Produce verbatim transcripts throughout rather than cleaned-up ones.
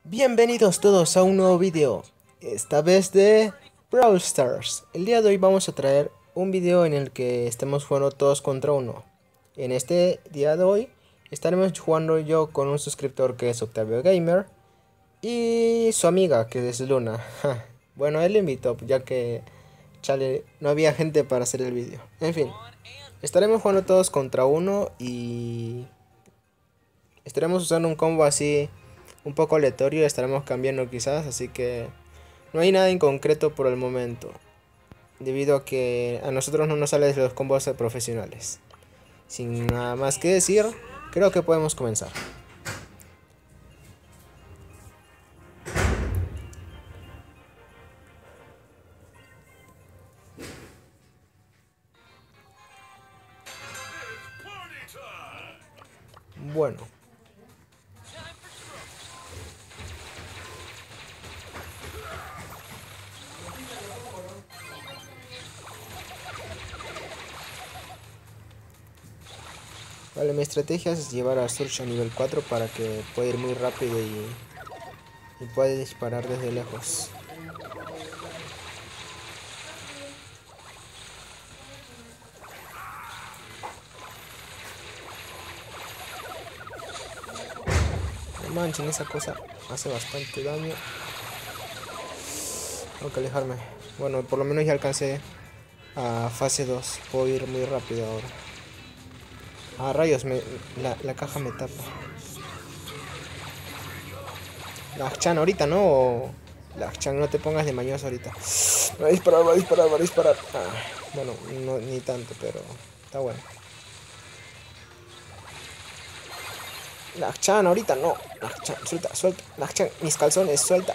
Bienvenidos todos a un nuevo video, esta vez de Brawl Stars. El día de hoy vamos a traer un video en el que estemos jugando todos contra uno. En este día de hoy estaremos jugando yo con un suscriptor que es Octavio Gamer y su amiga que es Luna. Bueno, él lo invitó ya que chale, no había gente para hacer el video. En fin, estaremos jugando todos contra uno y estaremos usando un combo así un poco aleatorio, estaremos cambiando quizás, así que no hay nada en concreto por el momento, debido a que a nosotros no nos salen los combos profesionales. Sin nada más que decir, creo que podemos comenzar. Bueno. Vale, mi estrategia es llevar a Surge a nivel cuatro para que pueda ir muy rápido y, y pueda disparar desde lejos. No manchen, esa cosa hace bastante daño. Tengo que alejarme. Bueno, por lo menos ya alcancé a fase dos. Puedo ir muy rápido ahora. Ah, rayos, me, la, la caja me tapa. Lachan ahorita, ¿no? Lachan, no te pongas de mañoso ahorita. Va a disparar, va a disparar, va a disparar. Ah, bueno, no, ni tanto, pero está bueno. Lachan ahorita, no. Lachan, suelta, suelta. Lachan, mis calzones, suelta.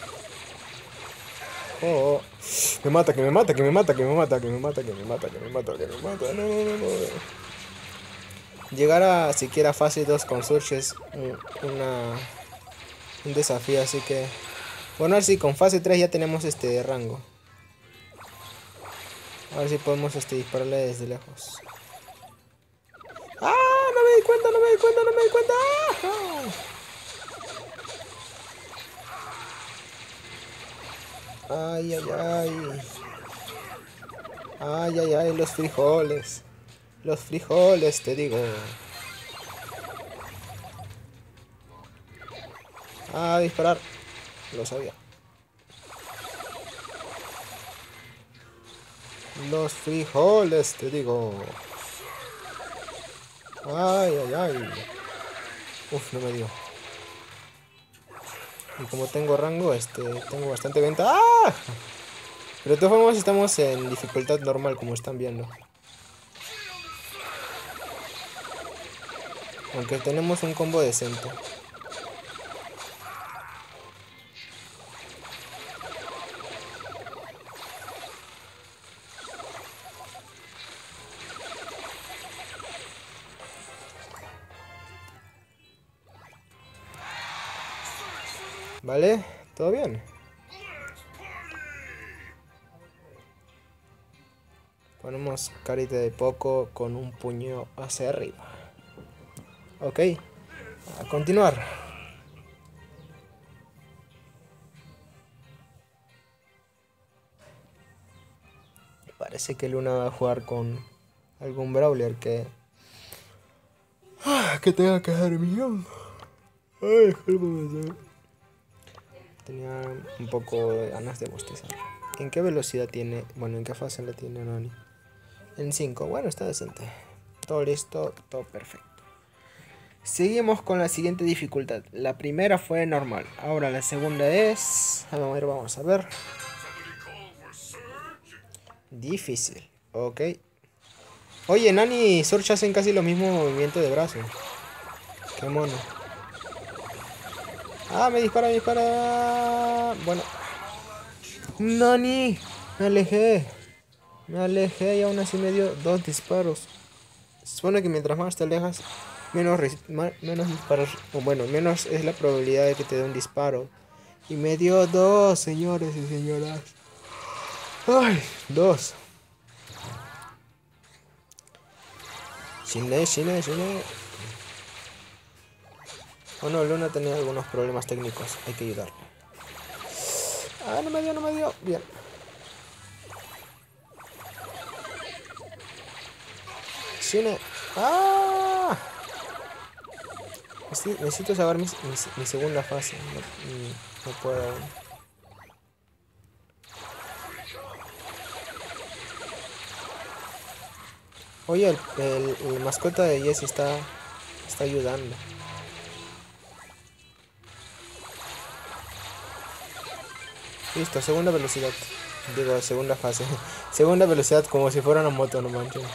Oh, oh. Me mata, que me mata, que me mata, que me mata, que me mata, que me mata, que me mata, que me mata. No, no, no, no. Llegar a siquiera fase dos con Surge es un, una, un desafío, así que... Bueno, a ver si con fase tres ya tenemos este rango. A ver si podemos este, dispararle desde lejos. ¡Ah! No me di cuenta, no me di cuenta, no me di cuenta. ¡Ah! Ay, ay, ay. Ay, ay, ay, los frijoles. Los frijoles, te digo. Ah, disparar. Lo sabía. Los frijoles, te digo. Ay, ay, ay. Uf, no me dio. Y como tengo rango, este, tengo bastante ventaja. ¡Ah! Pero de todas formas estamos en dificultad normal, como están viendo. Aunque tenemos un combo decente. ¿Vale? ¿Todo bien? Ponemos carita de poco con un puño hacia arriba. Ok. A continuar. Parece que Luna va a jugar con algún brawler que... Ah, que tenga que dar millón. Ay, tenía un poco de ganas de bostezar. ¿En qué velocidad tiene? Bueno, ¿en qué fase la tiene Nani? En cinco. Bueno, está decente. Todo listo, todo perfecto. Seguimos con la siguiente dificultad. La primera fue normal. Ahora la segunda es... A ver, vamos a ver. Difícil. Ok. Oye, Nani y Surge hacen casi los mismos movimientos de brazo. Qué mono. Ah, me dispara, me dispara. Bueno. Nani. Me alejé. Me alejé y aún así me dio dos disparos. Se supone que mientras más te alejas, menos, menos disparos. O bueno, menos es la probabilidad de que te dé un disparo. Y me dio dos, señores y señoras. Ay, dos. Shine, shine, shine. Oh no, Luna tenía algunos problemas técnicos. Hay que ayudarle. Ah, no me dio, no me dio. Bien. Shine. ¡Ah! Necesito saber mi, mi, mi segunda fase. No, no puedo aún. Oye, el, el, el mascota de Jessie está, está ayudando. Listo, segunda velocidad. Digo, segunda fase. Segunda velocidad como si fuera una moto, no manches.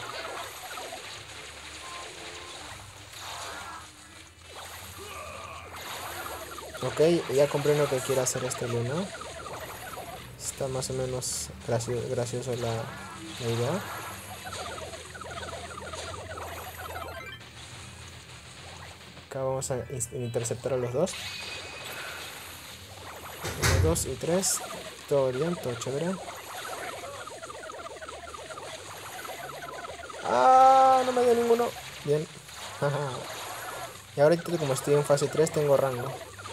Ok, ya comprendo que quiere hacer este Luna. Está más o menos gracio, gracioso la, la idea. Acá vamos a interceptar a los dos. Uno, dos y tres. Todo bien, todo chévere. Ah, no me dio ninguno. Bien. Y ahorita como estoy en fase tres tengo rango.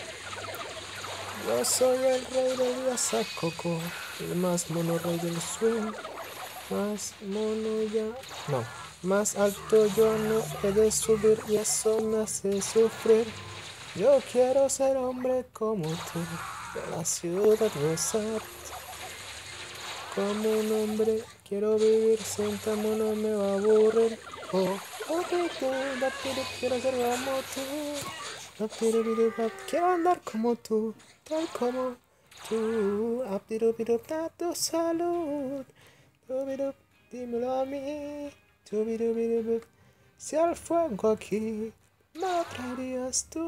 Yo soy el rey del Yasacoco, el más mono rey del swing. Más mono ya... No. Más alto yo no he de subir y eso me hace sufrir. Yo quiero ser hombre como tú, de la ciudad de Sat. Como un hombre quiero vivir, sin temor no me va a aburrir. Oh, oh, quiero ser como tú. Quiero andar como tú, tal como tú. Da tu salud. Dímelo a mí. Si al fuego aquí me traerías tú.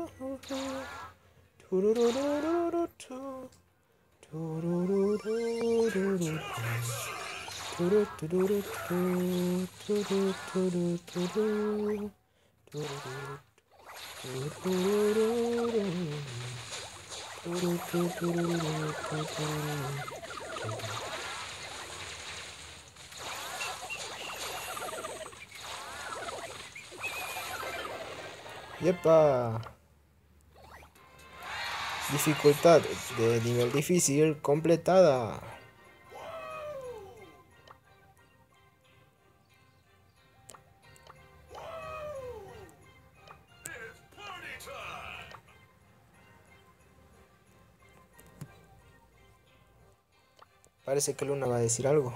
Yepa. Dificultad de nivel difícil completada. Parece que Luna va a decir algo.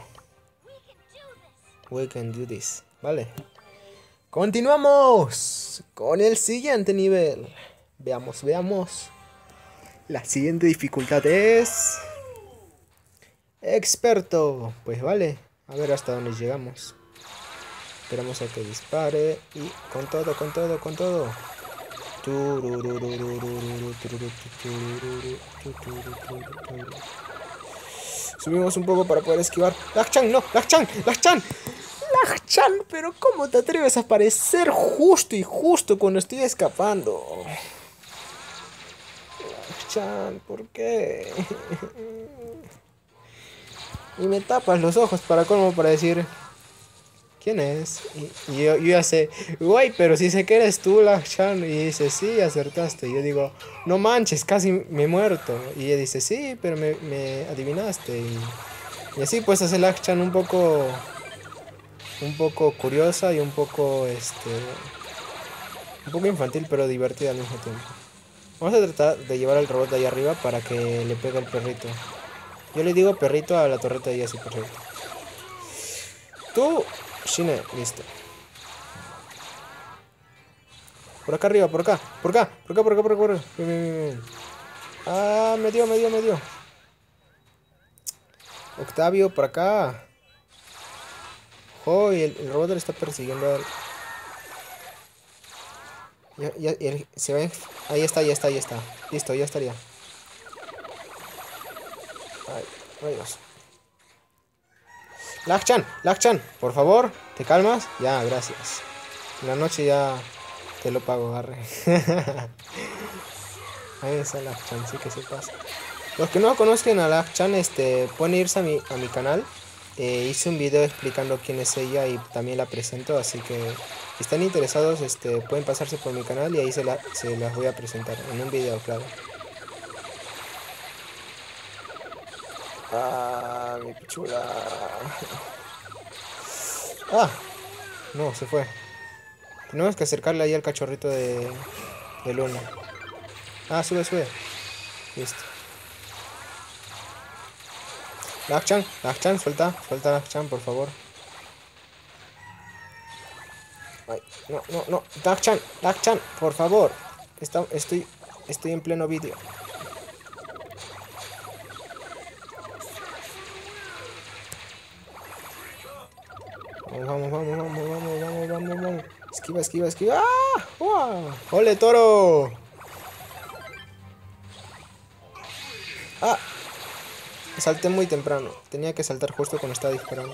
We can do this. Vale. Continuamos con el siguiente nivel. Veamos, veamos. La siguiente dificultad es... experto. Pues vale. A ver hasta dónde llegamos. Esperamos a que dispare. Y con todo, con todo, con todo. Subimos un poco para poder esquivar. ¡Lak-chan! ¡No! ¡Lak-chan! ¡Lak-chan! ¡Lak-chan! Pero ¿cómo te atreves a aparecer justo y justo cuando estoy escapando? Lak-chan, ¿por qué? Y me tapas los ojos para colmo para decir... ¿quién es? Y, y yo, yo ya sé, güey, pero si sé que eres tú, Lak-chan. Y dice, sí, acertaste. Y yo digo, no manches, casi me he muerto. Y ella dice, sí, pero me, me adivinaste. Y, y así pues hace Lak-chan un poco, un poco curiosa y un poco, este, un poco infantil, pero divertida al mismo tiempo. Vamos a tratar de llevar al robot de ahí arriba para que le pegue el perrito. Yo le digo perrito a la torreta y así, perrito. Tú... Shine, listo. Por acá arriba, por acá, por acá, por acá, por acá, por acá, por acá. Bien, bien, bien. Ah, me dio, me dio, me dio. Octavio, por acá. Oh, el, el robot le está persiguiendo a él. Ya, ya, ya, se ve. Ahí está, ya está, ya está. Listo, ya estaría. Ay, rayos. Lak-chan, Lak-chan, por favor, ¿te calmas? Ya, gracias. En la noche ya te lo pago, agarre. Ahí está Lak-chan, sí que se pasa. Los que no conozcan a Lak-chan, este, pueden irse a mi, a mi canal. Eh, hice un video explicando quién es ella y también la presento, así que Si están interesados, este, pueden pasarse por mi canal y ahí se, la, se las voy a presentar en un video, claro. Ah, mi pichula. Ah, no, se fue. Tenemos que acercarle ahí al cachorrito de, de Luna. Ah, sube, sube. Listo. Lakchan, Lakchan, suelta, suelta Lakchan, por favor. Ay, no, no, no. Lakchan, Lakchan, por favor. Está, estoy, estoy en pleno vídeo. Vamos, vamos, vamos, vamos, vamos, vamos, vamos, vamos. Esquiva, esquiva, esquiva. ¡Ah! ¡Wow! ¡Ole, toro! ¡Ah! Salté muy temprano. Tenía que saltar justo cuando estaba disparando.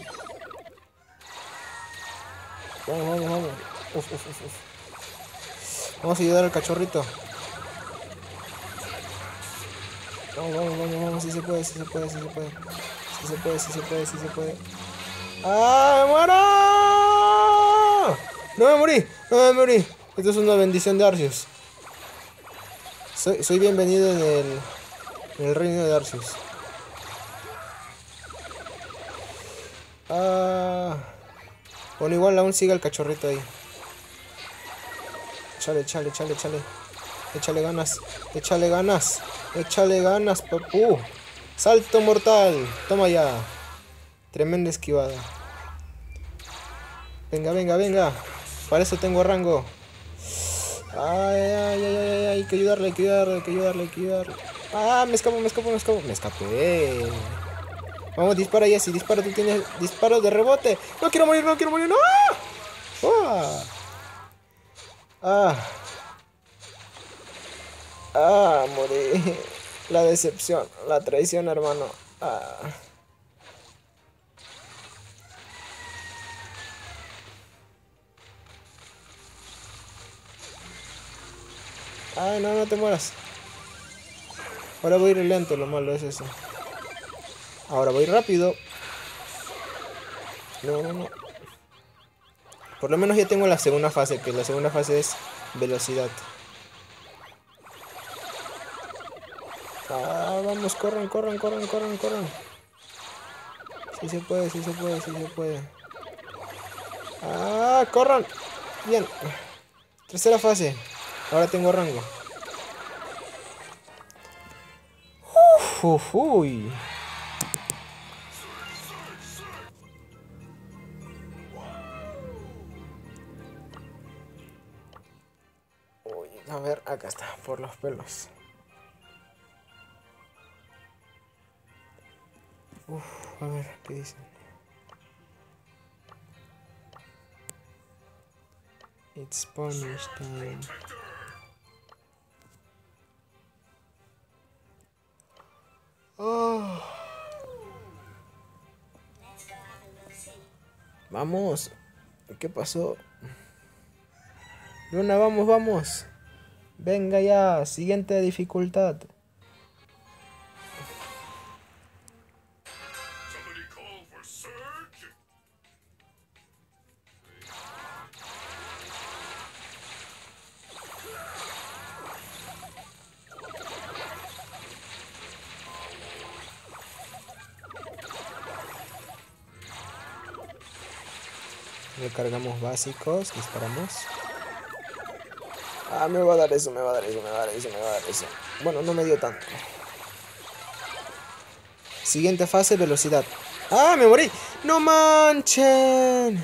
Vamos, vamos, vamos. Uf, uf, uf, uf. Vamos a ayudar al cachorrito. Vamos, vamos, vamos, vamos. Sí se puede, sí se puede, sí se puede. Sí se puede, sí se puede, sí se puede. ¡Ah, me muero! ¡No me morí! ¡No me morí! Esto es una bendición de Arceus. Soy, soy bienvenido en el, en el reino de Arceus. Ah... Bueno, igual aún sigue el cachorrito ahí. Échale, échale, échale, échale. Échale ganas, échale ganas. Échale ganas, papu. Salto mortal. Toma ya. Tremenda esquivada. Venga, venga, venga. Para eso tengo rango. Ay, ay, ay, ay, ay. Hay que ayudarle, hay que ayudarle, hay que ayudarle, hay que ayudarle. Ah, me escapo, me escapo, me escapo. Me escapé. Vamos, dispara, Jessy, dispara, tú tienes disparos de rebote. No quiero morir, no quiero morir, no. Ah, ah, ah, morí. La decepción, la traición, hermano. Ah. Ay, no, no te mueras. Ahora voy a ir lento, lo malo es eso. Ahora voy rápido. No, no, no. Por lo menos ya tengo la segunda fase, que la segunda fase es velocidad. Ah, vamos, corran, corran, corran, corran, corran. Sí se puede, sí se puede, sí se puede. Ah, corran. Bien. Tercera fase. Ahora tengo rango. Uf, uf, uy. Uy, a ver, acá está, por los pelos. Uf, a ver, ¿qué dicen? It's punish time. Oh. Vamos. ¿Qué pasó? Luna, vamos, vamos. Venga ya, siguiente dificultad. Recargamos básicos, disparamos. Ah, me va a dar eso, me va a dar eso, me va a dar eso, me va a dar eso. Bueno, no me dio tanto. Siguiente fase, velocidad. ¡Ah, me morí! ¡No manchen!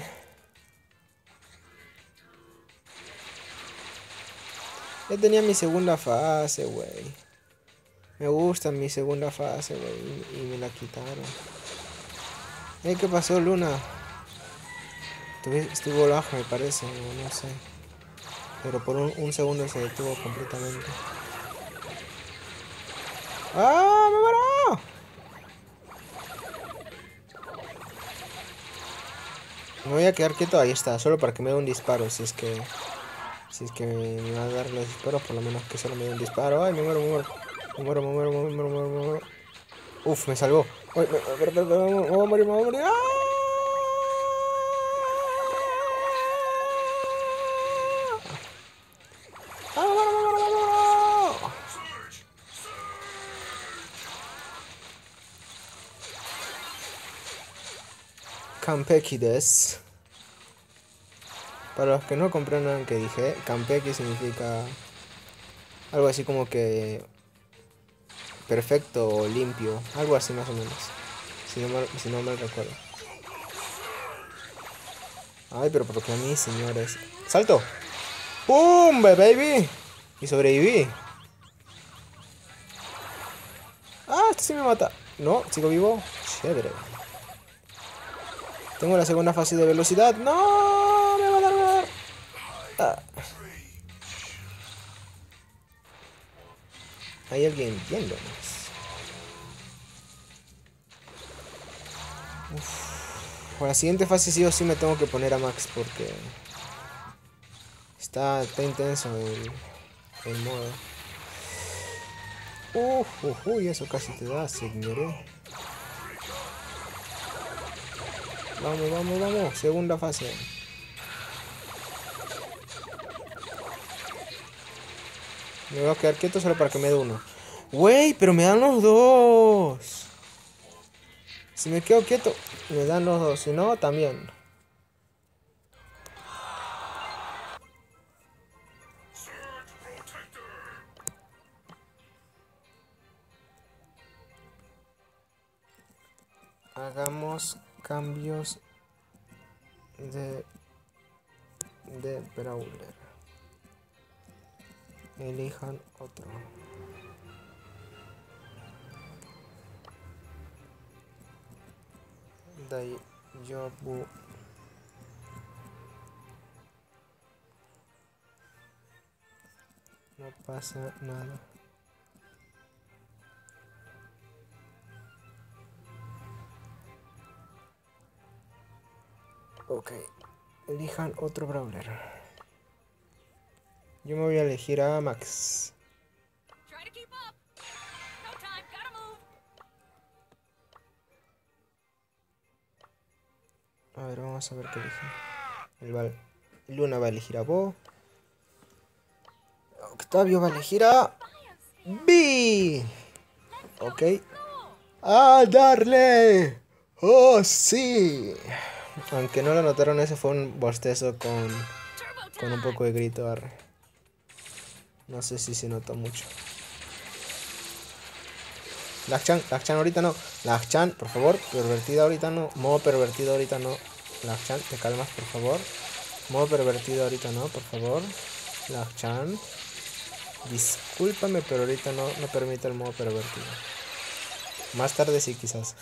Ya tenía mi segunda fase, güey. Me gusta mi segunda fase, güey. Y, y me la quitaron. ¿Eh, qué pasó, Luna? Estuvo bajo, me parece, no, no sé. Pero por un, un segundo se detuvo completamente. ¡Ah, me muero! Me voy a quedar quieto, ahí está, solo para que me dé un disparo, si es que... Si es que me, me va a dar los disparos, por lo menos que solo me dé un disparo. ¡Ay, me muero, me muero! Me muero, me muero, me muero, me muero, me muero. Uf, me salvó. Ay, me, me, me, me, me, me voy a morir, me voy a morir. ¡Ah! Kampeki des. Para los que no comprendan que dije, Kampeki significa algo así como que perfecto o limpio, algo así más o menos, si no mal, si no mal recuerdo. Ay, pero ¿por qué a mí, señores? ¡Salto! ¡Pum, baby! Y sobreviví. ¡Ah, este sí me mata! No, sigo vivo. Chévere. Tengo la segunda fase de velocidad. ¡No! ¡Me va a dar! Me va a dar. Ah. Hay alguien viéndonos. Uf. Por la siguiente fase sí o sí me tengo que poner a max porque está, está intenso el, el modo. Uf, uf, uy, eso casi te da, señores. Vamos, vamos, vamos. Segunda fase. Me voy a quedar quieto solo para que me dé uno. Wey, pero me dan los dos. Si me quedo quieto, me dan los dos. Si no, también. Hagamos cambios de, de brawler. Elijan otro. Daijoubu. No pasa nada. Ok. Elijan otro brawler. Yo me voy a elegir a Max. A ver, vamos a ver qué elige. El va, Luna va a elegir a Bo. Octavio va a elegir a B. Ok. ¡A darle! ¡Oh, sí! Aunque no lo notaron, ese fue un bostezo con, con un poco de grito. Arre. No sé si se notó mucho. Lakchan, Lakchan ahorita no. Lakchan, por favor, pervertida ahorita no. Modo pervertido ahorita no. Lakchan, te calmas, por favor. Modo pervertido ahorita no, por favor. Lakchan. Discúlpame, pero ahorita no, no permite el modo pervertido. Más tarde sí, quizás.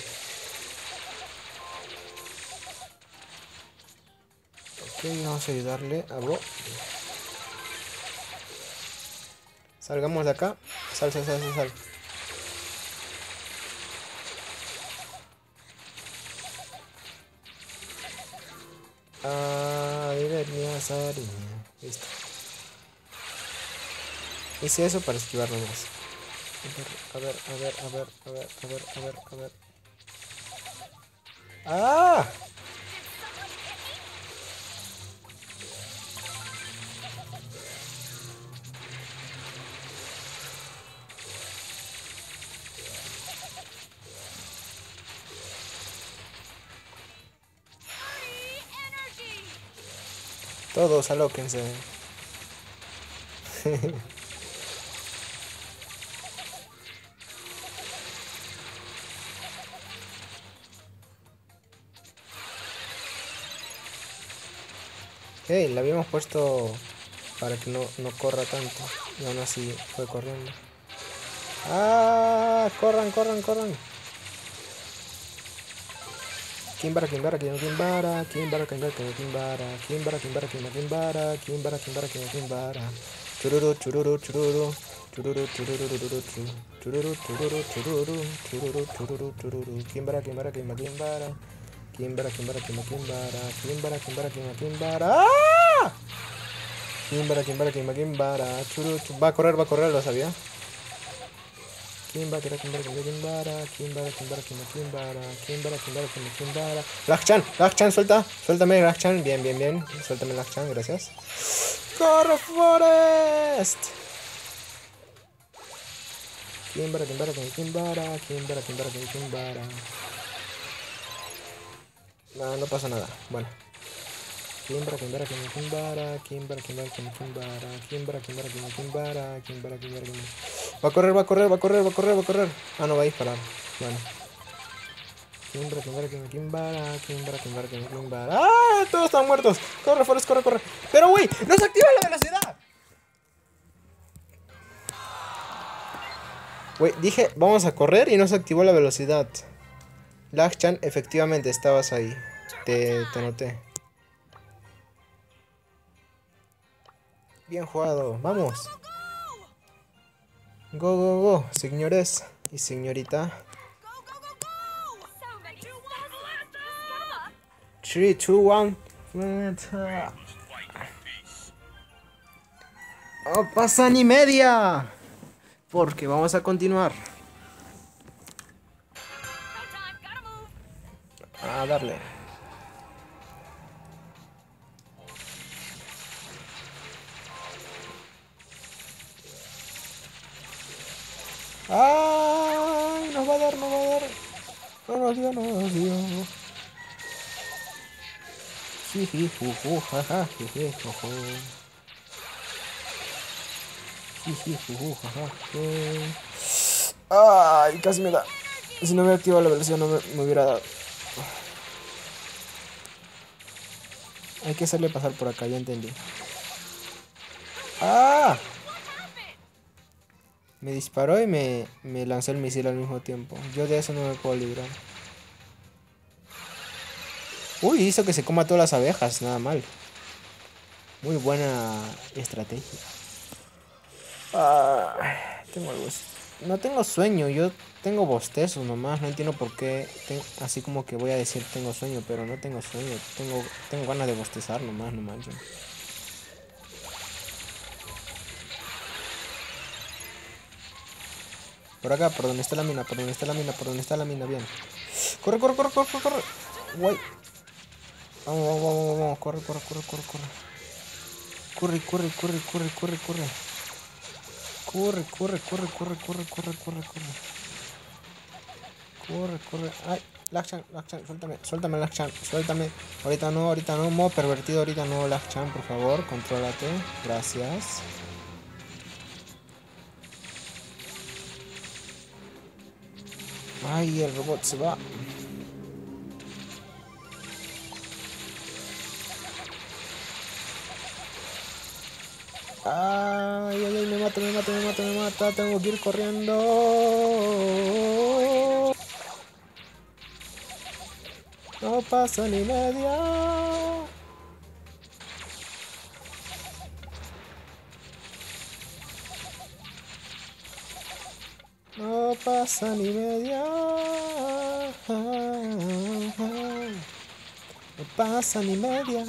Ok, vamos a ayudarle a Bo. Salgamos de acá. Sal, sal, sal, sal, sal. Ah, divernia, sariña. Listo. Hice eso para esquivar nomás. A ver, a ver, a ver, a ver, a ver, a ver, a ver. ¡Ah! Todos alóquense. Hey, la habíamos puesto para que no, no corra tanto. Y aún así fue corriendo. ¡Ah! ¡Corran, corran, corran! Kimbara, Kimbara, Kimbara, Kimbara, Kimbara, Kimbara, Kimbara, Kimbara, Kimbara, Kimbara, Kimbara, Kimbara, Kimbara, Chururu, chururu, chururu, chururu, chururu, chururu, chururu, chururu, chururu, chururu, chururu, chururu, Kimbara, Kimbara, Kimbara, Kimbara, Kimbara, Kimbara, Kimbara, Kimbara, Kimbara, Kimbara, Kimbara, ¡ah! Kimbara, Kimbara, Kimbara, Kimbara, chururu, va a correr, va a correr, lo sabía. Kimbara, Kimbara, Kimbara, Kimbara, Kimbara, Kimbara, Kimbara, Kimbara, Kimbara, Kimbara. Lakchan, Lakchan, suelta, suéltame, Lakchan, bien, bien, bien, suéltame, Lakchan, gracias. ¡Corre, Forest! Kimbara, Kimbara, Kimbara, Kimbara, Kimbara, Kimbara. No, no pasa nada. Bueno. Kimbara, Kimbara, Kimbara, Kimbara, Kimbara, Kimbara, Kimbara, Kimbara, Kimbara, Kimbara, Kimbara, Kimbara, Kimbara. Va a correr, va a correr, va a correr, va a correr, va a correr. Ah, no, va a disparar. Bueno. Kimbara, Kimbara, Kimbara, Kimbara, Kimbara, Kimbara, Kimbara. ¡Ah! Todos están muertos. Corre, Forrest, corre, corre. Pero, güey, no se activa la velocidad. Güey, dije, vamos a correr y no se activó la velocidad. Lakchan, efectivamente estabas ahí. Te, te noté. Bien jugado, vamos. Go, go, go, señores y señorita. tres, dos, uno. No pasa ni media. Porque vamos a continuar. A darle. ¡Ay! Nos va a dar, nos va a dar. No nos dio, no nos dio. Jiji, juju, jaja, jeje, jojo. Jiji, juju, jaja, je. ¡Ay! Casi me da. Si no me activado la velocidad no me, me hubiera dado. Hay que hacerle pasar por acá, ya entendí. ¡Ah! Me disparó y me, me lanzó el misil al mismo tiempo. Yo de eso no me puedo librar. Uy, hizo que se coma todas las abejas, nada mal. Muy buena estrategia. Ah, tengo algo. No tengo sueño, yo tengo bostezos nomás. No entiendo por qué. Tengo, así como que voy a decir tengo sueño, pero no tengo sueño. Tengo, tengo ganas de bostezar nomás, no manches. Por acá, por donde está la mina, por donde está la mina, por donde está la mina, bien. Corre, corre, corre, corre, corre, corre. Guay. Vamos, vamos, vamos, vamos, corre, corre, corre, corre, corre. Corre, corre, corre, corre, corre, corre. Corre, corre, corre, corre, corre, corre, corre, corre. Corre, corre. Ay, Lakchan, Lakchan, suéltame, suéltame, Lakchan, suéltame. Ahorita no, ahorita no, modo pervertido, ahorita no, Lakchan, por favor, contrólate. Gracias. Ay, el robot se va. Ay, ay, ay, me mata, me mata, me mata, me mata. Tengo que ir corriendo. No pasa ni media. No pasa ni media. No pasa ni media.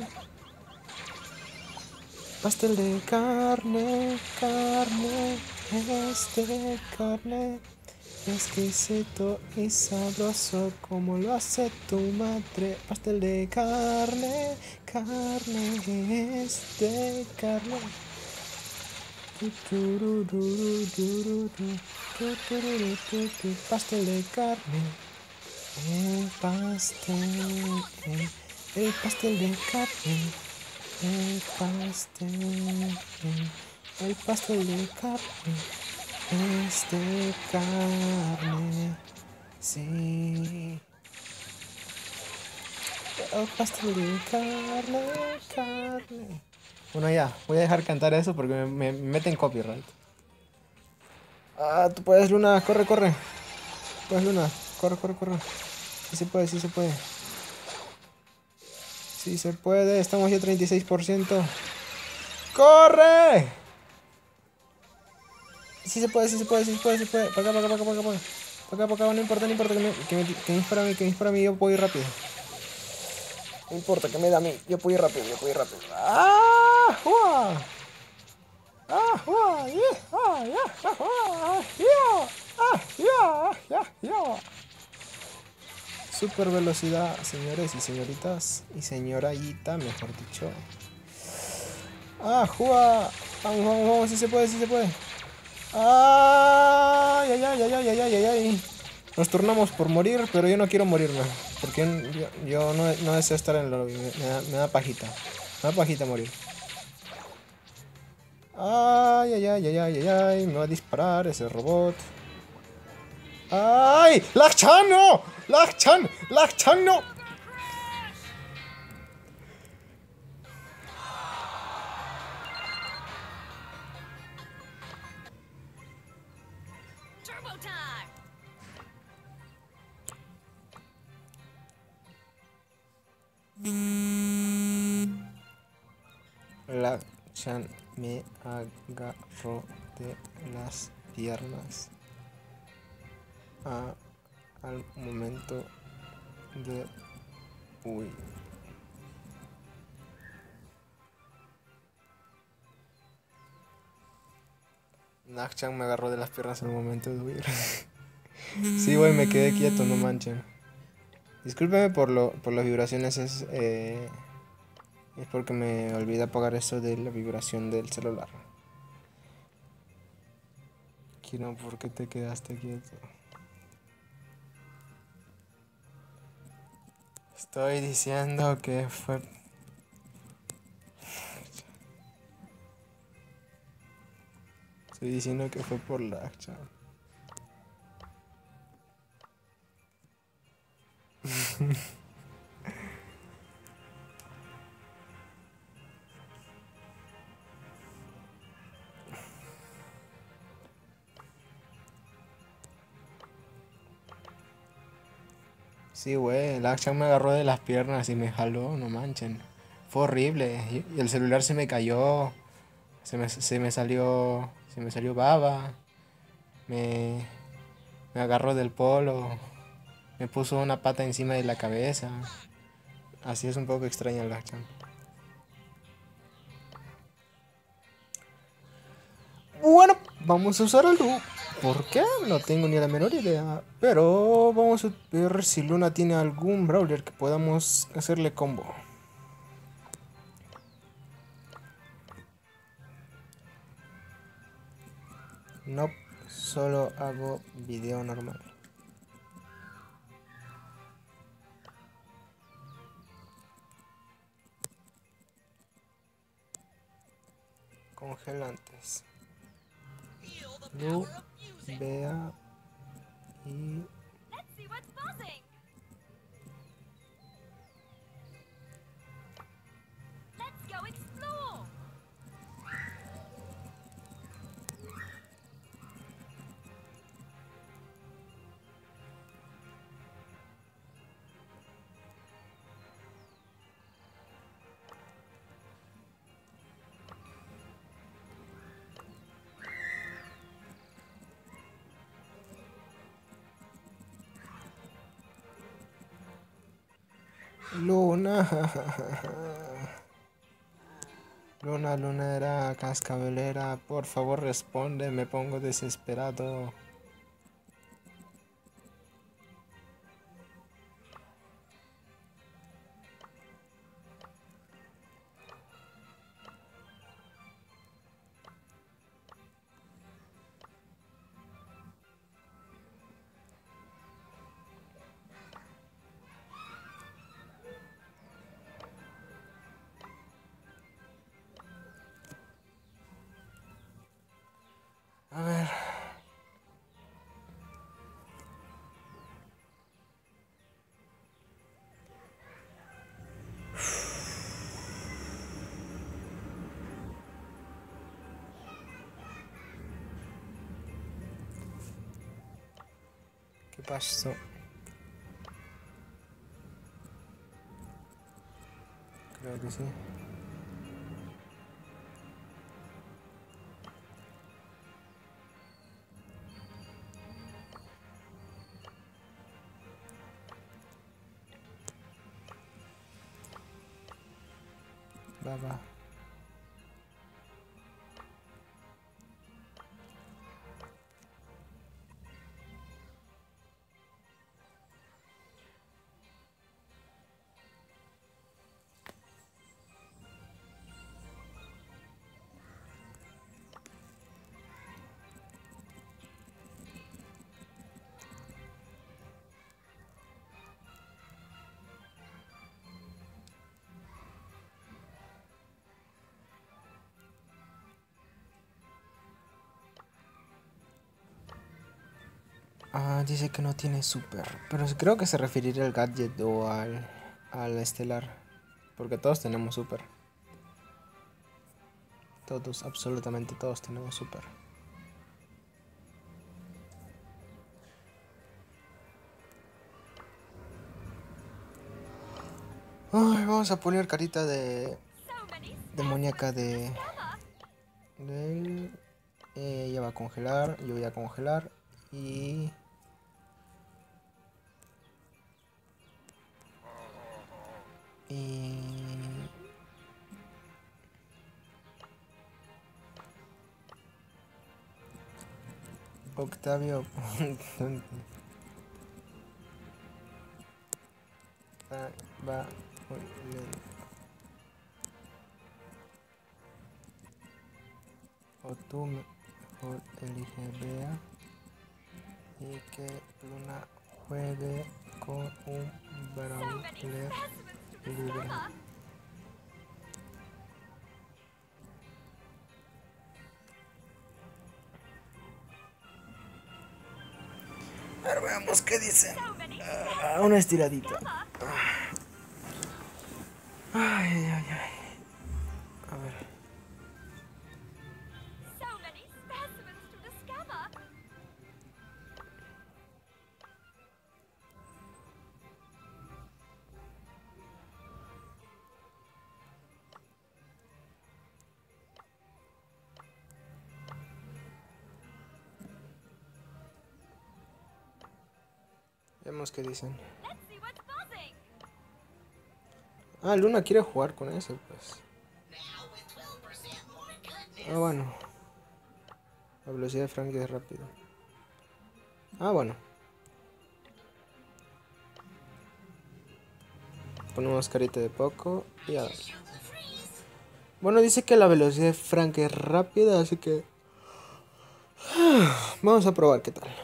Pastel de carne, carne, es de carne, exquisito y sabroso como lo hace tu madre. Pastel de carne, carne, es de carne. Pastel de carne, el pastel, el pastel de carne. El pastel, el pastel de carne, es de carne, sí. El pastel de carne, carne. Bueno, ya, voy a dejar cantar eso porque me, me, me meten copyright. Ah, tú puedes, Luna, corre, corre. Puedes, Luna, corre, corre, corre. Sí se puede, sí se puede. Sí se puede, estamos ya treinta y seis por ciento. ¡Corre! Sí se puede, sí se puede, sí se puede, sí se puede. Para acá, para acá, para acá, para acá. Para acá, para acá, no importa, no importa. Que me, que me, que me dispara a mí, que me dispara a mí, yo puedo ir rápido. No importa, que me da a mí, yo puedo ir rápido, yo puedo ir rápido. ¡Ah! ¡Jua! ¡Ah! ¡Jua! ¡Yeah! ¡Ah! ¡Yeah! ¡Ah! ¡Yeah! ¡Ah! ¡Yeah! ¡Yeah! ¡Yeah! Super velocidad, señores y señoritas. Y señorita, mejor dicho. ¡Ah, juega! Vamos, vamos, vamos, si se puede, si se puede. ¡Ay, ay, ay, ay, ay, ay, ay, ay! Nos turnamos por morir, pero yo no quiero morirme. Porque yo, yo no, no deseo estar en el lobby. Me, me da, me da pajita. Me da pajita morir. Ay, ay, ay, ay, ay, ay, ay. Me va a disparar ese robot. ¡Ay! ¡Lak-chan no! ¡Lak-chan! ¡Lak-chan no! Lak-chan me agarró de las piernas a, al momento de huir. Lak-chan me agarró de las piernas al momento de huir. Sí, güey, me quedé quieto, no manchen. Discúlpeme por, lo, por las vibraciones, es, eh, es porque me olvidé apagar eso de la vibración del celular. Kino, ¿por qué te quedaste quieto? Estoy diciendo que fue... Estoy diciendo que fue por Lak-chan. Sí, güey, Lak-chan me agarró de las piernas y me jaló, no manchen. Fue horrible. Y y el celular se me cayó. Se me, se me salió. Se me salió baba. Me, me agarró del polo. Me puso una pata encima de la cabeza. Así es un poco extraño el Lak-chan. Bueno, vamos a usar a Lu. ¿Por qué? No tengo ni la menor idea. Pero vamos a ver si Luna tiene algún brawler que podamos hacerle combo. No, solo hago video normal. Congelantes. Lu, Bea y... Luna. Luna, lunera, cascabelera, por favor responde, me pongo desesperado. A ver. ¿Qué pasó? Creo que sí. Va, va. Ah, dice que no tiene super. Pero creo que se referiría al gadget o al, al estelar. Porque todos tenemos super. Todos, absolutamente todos tenemos super. Ay, vamos a poner carita de demoníaca de... de eh, ella va a congelar, yo voy a congelar y... Y... Octavio... va, va muy lento. O tú mejor elige Bea y que Luna juegue con un brawler libre. A ver, veamos qué dice. Ah, una estiradita. Ay, ay, ay. A ver. Veamos qué dicen. Ah, Luna quiere jugar con eso, pues. Ah, bueno. La velocidad de Frank es rápido. Ah, bueno. Ponemos carita de poco y a ver. Bueno, dice que la velocidad de Frank es rápida, así que... Vamos a probar qué tal.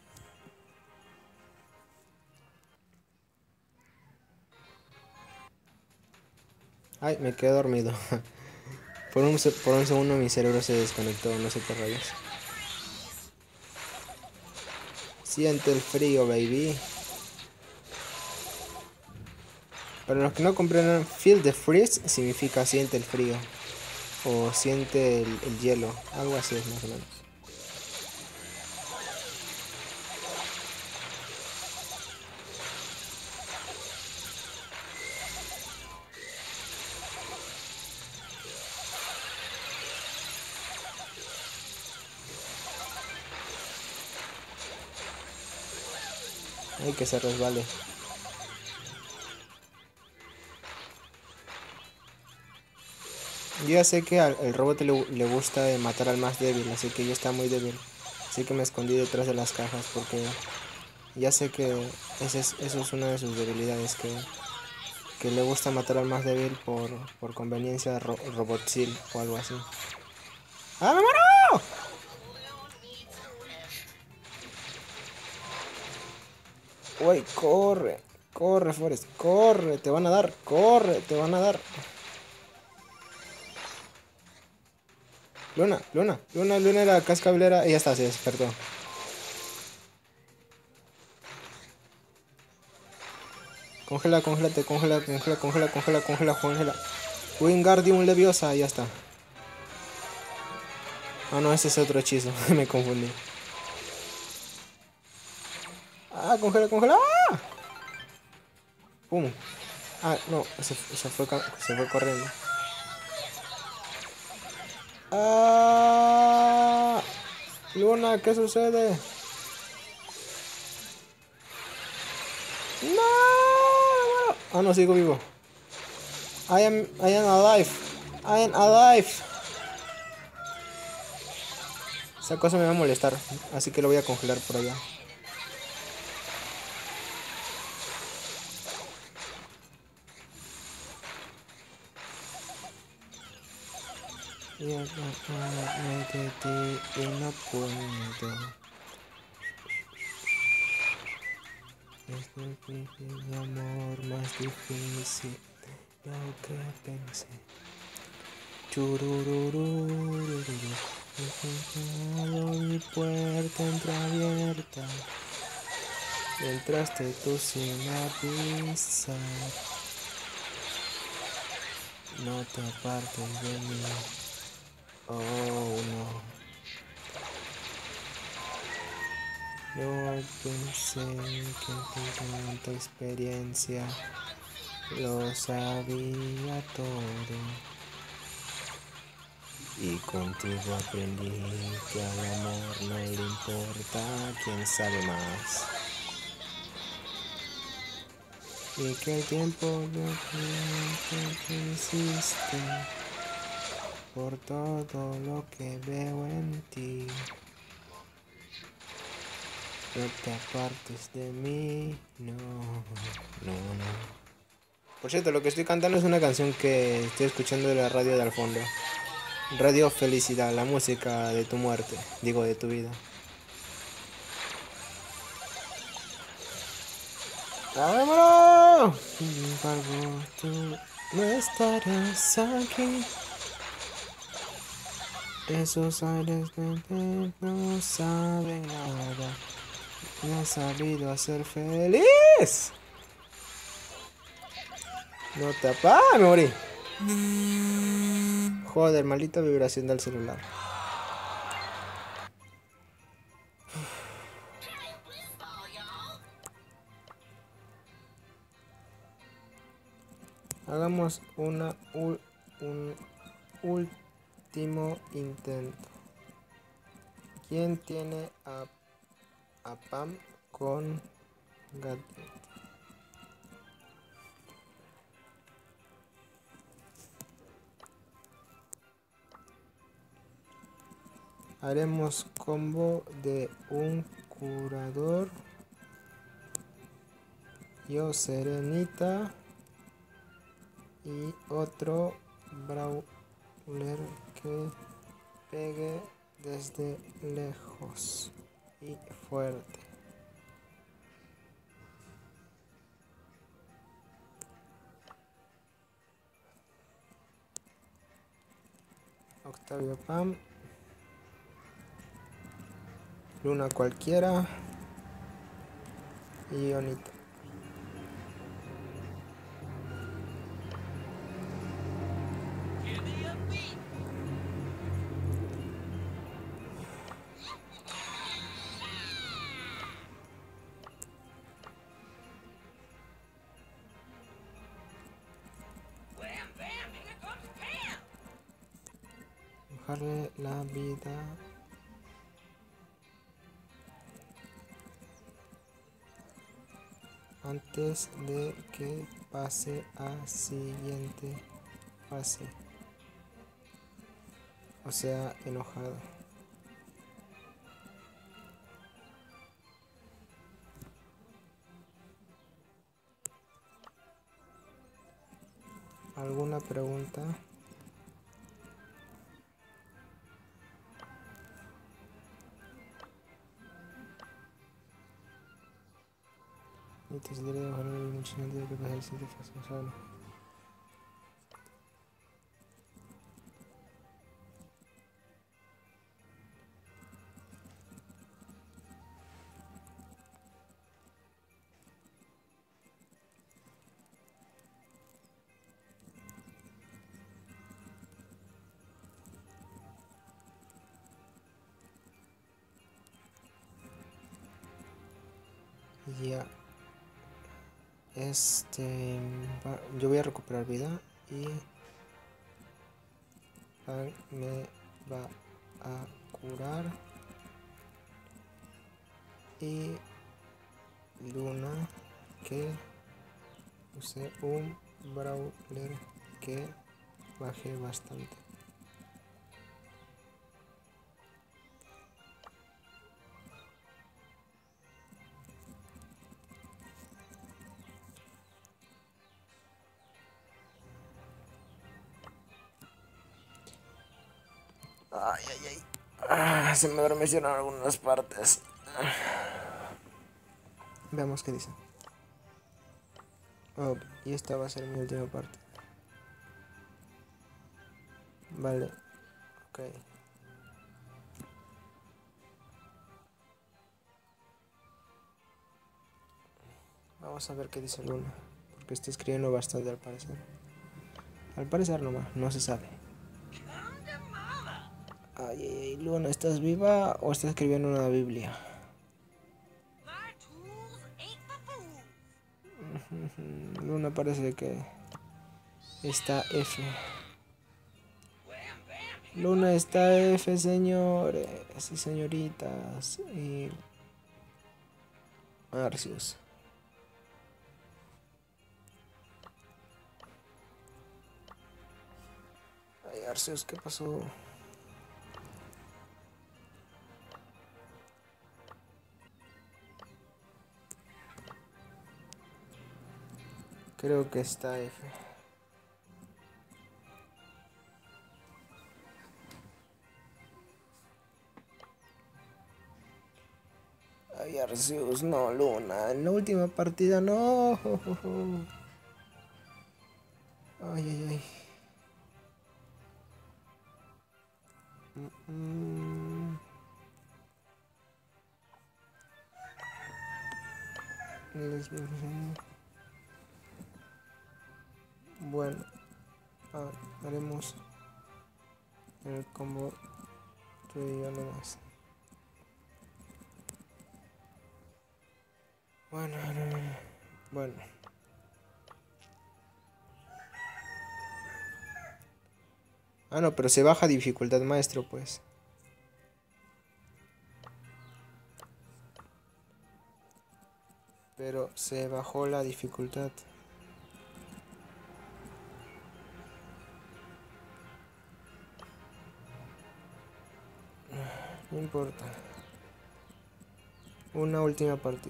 Ay, me quedé dormido. Por un, por un segundo mi cerebro se desconectó, no sé qué rayos. Siente el frío, baby. Para los que no comprendan, feel the freeze significa siente el frío. O siente el, el hielo. Algo así es más o menos. Ay, que se resbale. Yo ya sé que al el robot le, le gusta matar al más débil, así que yo está muy débil. Así que me escondí detrás de las cajas porque ya sé que ese es, eso es una de sus debilidades, que, que le gusta matar al más débil por, por conveniencia ro robotzil o algo así. ¡Ah, me muero! Uy, corre, corre, Forrest, corre, te van a dar, corre, te van a dar. Luna, Luna, Luna, Luna era cascablera y ya está, se despertó. Congela, congélate, congela, congela, congela, congela, congela, congela. Wingardium Leviosa, ya está. Ah, no, ese es otro hechizo, me confundí. Ah, congela, congela. ¡Ah! Pum. Ah, no, se, se, fue, se fue corriendo. Ah, Luna, ¿qué sucede? No. Ah, no, sigo vivo. I am, I am alive. I am alive. Esa cosa me va a molestar, así que lo voy a congelar por allá. Y no puedo. Es difícil, mi amor, más difícil de lo que pensé. Chururururururu. He encontrado mi puerta entreabierta. Entraste tú sin avisar. No te apartes de mí. Oh no. No pensé que con tanta experiencia lo sabía todo. Y contigo aprendí que al amor no le importa quién sabe más. Y que el tiempo lo que que hiciste por todo lo que veo en ti. No te apartes de mí, no, no, no. Por cierto, lo que estoy cantando es una canción que estoy escuchando de la radio de al fondo. Radio Felicidad, la música de tu muerte, digo de tu vida. ¡Vámonos! Sin embargo, tú no estarás aquí. Esos aires de no saben nada. Me han sabido hacer feliz. No te apagues, me morí. Joder, maldita vibración del celular. Hagamos una ul- un último intento. ¿Quién tiene a, a Pam con Gadget? Haremos combo de un curador. Yo Serenita. Y otro brawler que pegue desde lejos y fuerte. Octavio Pam. Luna cualquiera. Y Onita. Dejarle la vida. Antes de que pase a siguiente fase. O sea, enojado. ¿Alguna pregunta? Y te saldré de bajar el mucho antes de que pase el siguiente fase. Solo. Ya. Este. Va, yo voy a recuperar vida. Y. Frank me va a curar. Y. Luna. Que. Use un brawler que baje bastante. Ay, ay, ay. Ah, se me adormecieron algunas partes. Veamos qué dice. Oh, y esta va a ser mi última parte. Vale. Ok. Vamos a ver qué dice Luna. Porque está escribiendo bastante al parecer. Al parecer nomás, no se sabe. Ay, ay, ay, Luna, ¿estás viva o estás escribiendo una Biblia? Luna parece que está F. Luna está F, señores y señoritas. Y Arceus. Ay, Arceus, ¿qué pasó? Creo que está F. Ay, Arceus, no, Luna. En la última partida, no. Ay, ay, ay. Mm. Bueno, ah, haremos el combo tú y yo nomás. Bueno, bueno. Ah, no, pero se baja dificultad, maestro, pues. Pero se bajó la dificultad. No importa. Una última partida.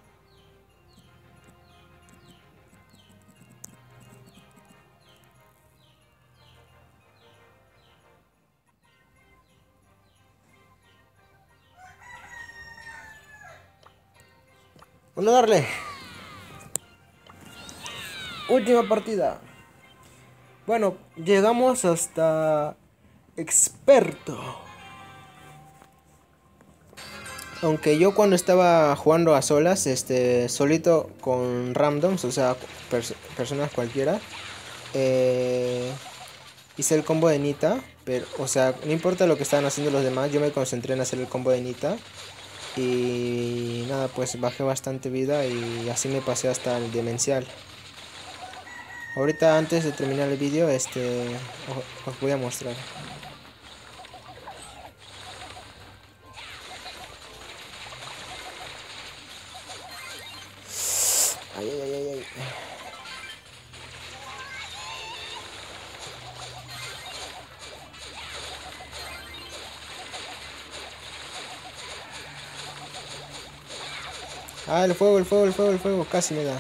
Bueno, darle. Última partida. Bueno, llegamos hasta experto. Aunque yo cuando estaba jugando a solas, este, solito con randoms, o sea, pers personas cualquiera, eh, hice el combo de Nita, pero, o sea, no importa lo que estaban haciendo los demás, yo me concentré en hacer el combo de Nita. Y nada, pues bajé bastante vida y así me pasé hasta el demencial. Ahorita antes de terminar el vídeo, este, os, os voy a mostrar. Ay, ay, ay, ay. Ah, el fuego, el fuego, el fuego, el fuego, casi me da.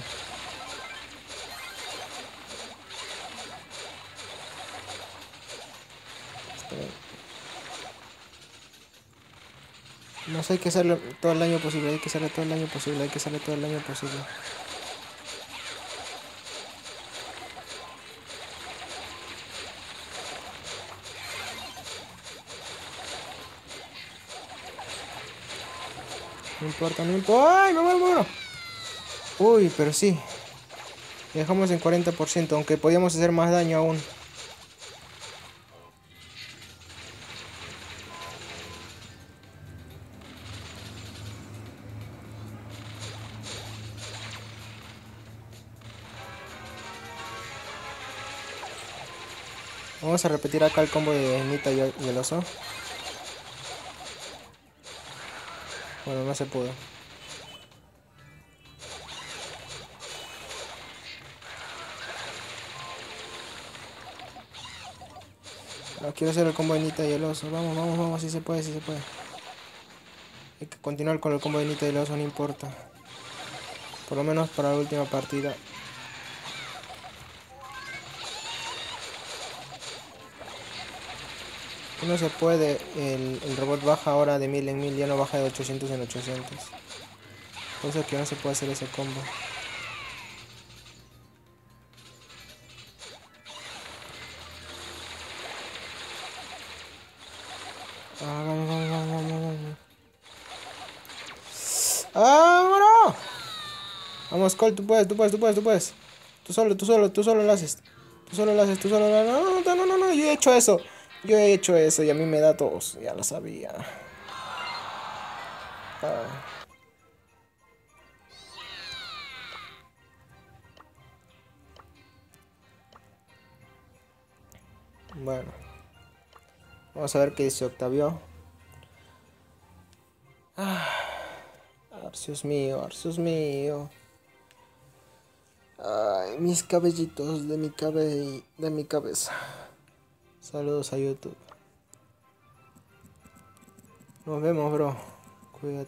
No sé, hay que hacerlo todo el año posible, hay que hacerlo todo el año posible, hay que hacerlo todo el año posible. No importa, no importa. ¡Ay, me muero, me muero! Uy, pero sí. Dejamos en cuarenta por ciento, aunque podíamos hacer más daño aún. Vamos a repetir acá el combo de Nita y el oso. Bueno, no se pudo. No, quiero hacer el combo de Nita y el oso. Vamos, vamos, vamos, si se puede, si se puede. Hay que continuar con el combo de Nita y el oso, no importa. Por lo menos para la última partida. No se puede, el, el robot baja ahora de mil en mil, ya no baja de ochocientos en ochocientos. Por eso es que no se puede hacer ese combo. Ah, vamos, vamos, vamos, vamos, vamos. ¡Ah, vámonos! Vamos, Cole, tú puedes, tú puedes, tú puedes, tú puedes. Tú solo, tú solo, tú solo lo haces. Tú solo lo haces, tú solo lo haces. No, no, no, no, no, yo he hecho eso. Yo he hecho eso y a mí me da tos. Ya lo sabía. Ah. Bueno. Vamos a ver qué dice Octavio. Ah. Arceus mío, Arceus mío. Ay, mis cabellitos de mi cabe de mi cabeza. Saludos a YouTube. Nos vemos, bro. Cuídate.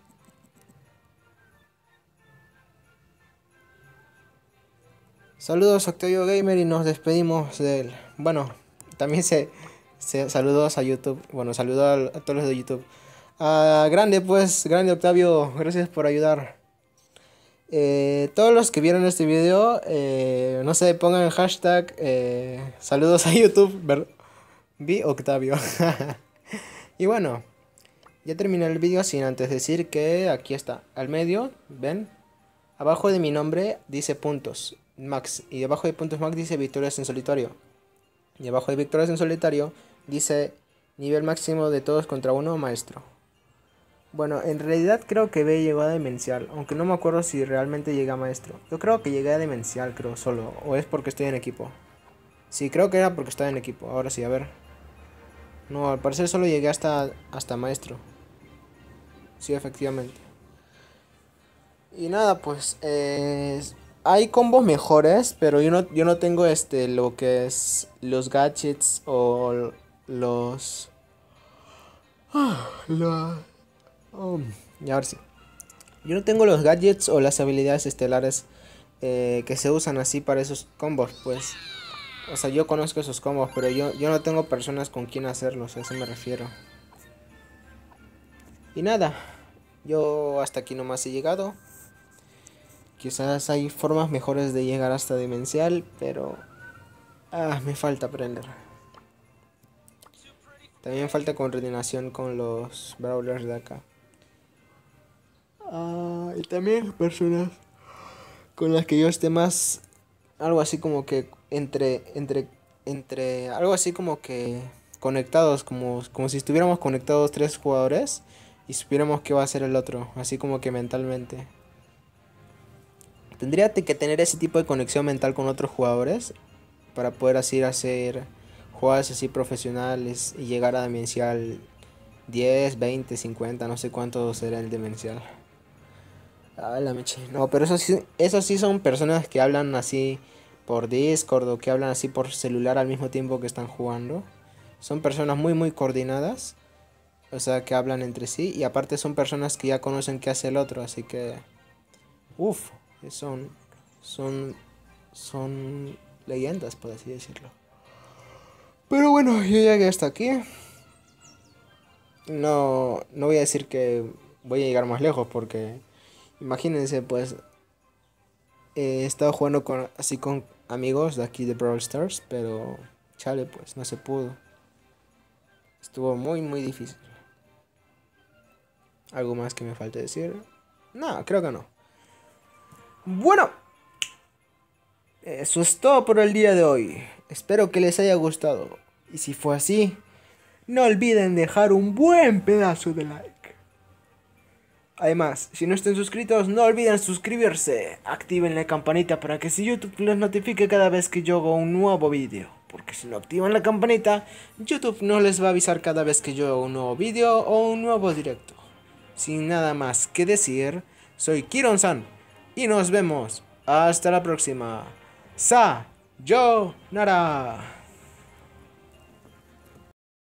Saludos a Octavio Gamer y nos despedimos de él. Bueno, también se, se saludos a YouTube. Bueno, saludos a, a todos los de YouTube. Ah, grande pues, grande Octavio, gracias por ayudar. Eh, todos los que vieron este video, eh, no sé, pongan el hashtag eh, saludos a YouTube, ver, vi Octavio. Y bueno, ya terminé el video sin antes decir que aquí está, al medio, ven, abajo de mi nombre dice puntos max y debajo de puntos max dice victorias en solitario. Y abajo de victorias en solitario dice nivel máximo de todos contra uno maestro. Bueno, en realidad creo que B llegó a Demencial, aunque no me acuerdo si realmente llegué a Maestro. Yo creo que llegué a Demencial, creo, solo, o es porque estoy en equipo. Sí, creo que era porque estaba en equipo, ahora sí, a ver. No, al parecer solo llegué hasta, hasta Maestro. Sí, efectivamente. Y nada, pues, eh, hay combos mejores, pero yo no, yo no tengo este, lo que es los gadgets o los... los... Oh, y ahora sí. Yo no tengo los gadgets o las habilidades estelares eh, que se usan así para esos combos, pues. O sea, yo conozco esos combos, pero yo, yo no tengo personas con quien hacerlos, a eso me refiero. Y nada, yo hasta aquí nomás he llegado. Quizás hay formas mejores de llegar hasta Demencial, pero... Ah, me falta aprender. También me falta coordinación con los brawlers de acá. Ah, y también personas con las que yo esté más, algo así como que entre, entre, entre, algo así como que conectados, como, como si estuviéramos conectados tres jugadores y supiéramos qué va a hacer el otro, así como que mentalmente. Tendría que tener ese tipo de conexión mental con otros jugadores para poder así hacer jugadas así profesionales y llegar a Demencial diez, veinte, cincuenta, no sé cuánto será el Demencial. Ah, la meche. No, pero eso sí, eso sí son personas que hablan así por Discord o que hablan así por celular al mismo tiempo que están jugando. Son personas muy muy coordinadas. O sea, que hablan entre sí. Y aparte son personas que ya conocen qué hace el otro. Así que... Uff, son... Son... Son leyendas, por así decirlo. Pero bueno, yo llegué hasta aquí. No, no voy a decir que voy a llegar más lejos porque... Imagínense, pues, he estado jugando con, así con amigos de aquí de Brawl Stars, pero chale, pues, no se pudo. Estuvo muy, muy difícil. ¿Algo más que me falte decir? No, creo que no. Bueno, eso es todo por el día de hoy. Espero que les haya gustado. Y si fue así, no olviden dejar un buen pedazo de like. Además, si no están suscritos, no olviden suscribirse. Activen la campanita para que si YouTube les notifique cada vez que yo hago un nuevo vídeo. Porque si no activan la campanita, YouTube no les va a avisar cada vez que yo hago un nuevo vídeo o un nuevo directo. Sin nada más que decir, soy Kiron-san y nos vemos. Hasta la próxima. Sayonara.